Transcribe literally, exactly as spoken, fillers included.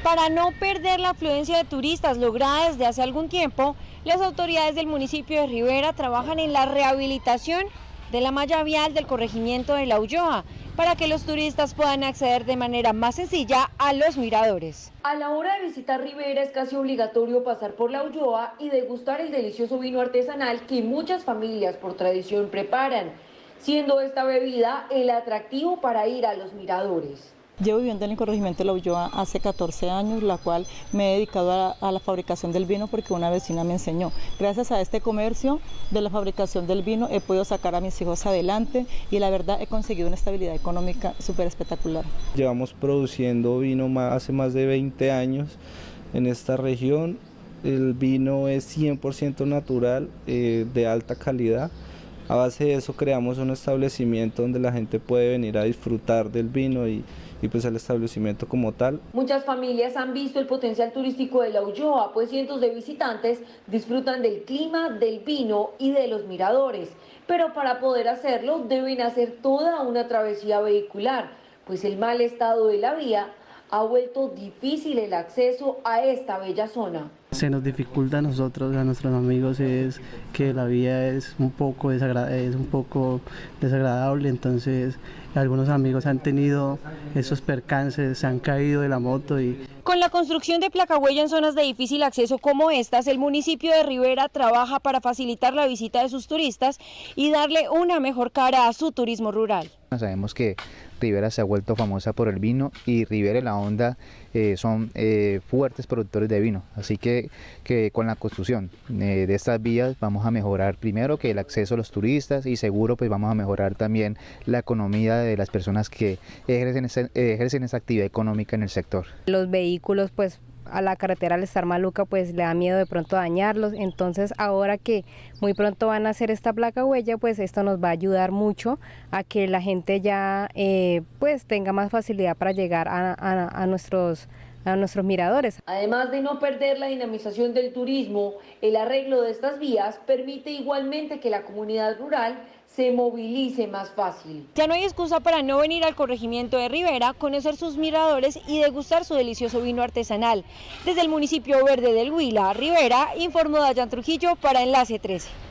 Para no perder la afluencia de turistas lograda desde hace algún tiempo, las autoridades del municipio de Rivera trabajan en la rehabilitación de la malla vial del corregimiento de La Ulloa, para que los turistas puedan acceder de manera más sencilla a los miradores. A la hora de visitar Rivera es casi obligatorio pasar por La Ulloa y degustar el delicioso vino artesanal que muchas familias por tradición preparan, siendo esta bebida el atractivo para ir a los miradores. Llevo viviendo en el corregimiento de La Ulloa hace catorce años, la cual me he dedicado a, a la fabricación del vino porque una vecina me enseñó. Gracias a este comercio de la fabricación del vino he podido sacar a mis hijos adelante y la verdad he conseguido una estabilidad económica súper espectacular. Llevamos produciendo vino hace más de veinte años en esta región. El vino es cien por ciento natural, eh, de alta calidad. A base de eso creamos un establecimiento donde la gente puede venir a disfrutar del vino y, y pues el establecimiento como tal. Muchas familias han visto el potencial turístico de La Ulloa, pues cientos de visitantes disfrutan del clima, del vino y de los miradores. Pero para poder hacerlo deben hacer toda una travesía vehicular, pues el mal estado de la vía ha vuelto difícil el acceso a esta bella zona. Se nos dificulta a nosotros, a nuestros amigos, es que la vía es un poco, desagra es un poco desagradable, entonces algunos amigos han tenido esos percances, se han caído de la moto. Y... Con la construcción de placahuella en zonas de difícil acceso como estas, el municipio de Rivera trabaja para facilitar la visita de sus turistas y darle una mejor cara a su turismo rural. Sabemos que Rivera se ha vuelto famosa por el vino y Rivera y La Honda eh, son eh, fuertes productores de vino, así que, que con la construcción eh, de estas vías vamos a mejorar primero que el acceso a los turistas y seguro pues vamos a mejorar también la economía de las personas que ejercen, ese, ejercen esa actividad económica en el sector. Los vehículos pues a la carretera al estar maluca pues le da miedo de pronto dañarlos, entonces ahora que muy pronto van a hacer esta placa huella pues esto nos va a ayudar mucho a que la gente ya eh, pues tenga más facilidad para llegar a, a, a nuestros a nuestros miradores. Además de no perder la dinamización del turismo, el arreglo de estas vías permite igualmente que la comunidad rural se movilice más fácil. Ya no hay excusa para no venir al corregimiento de Rivera, conocer sus miradores y degustar su delicioso vino artesanal. Desde el municipio verde del Huila, Rivera, informó Dayan Trujillo para Enlace trece.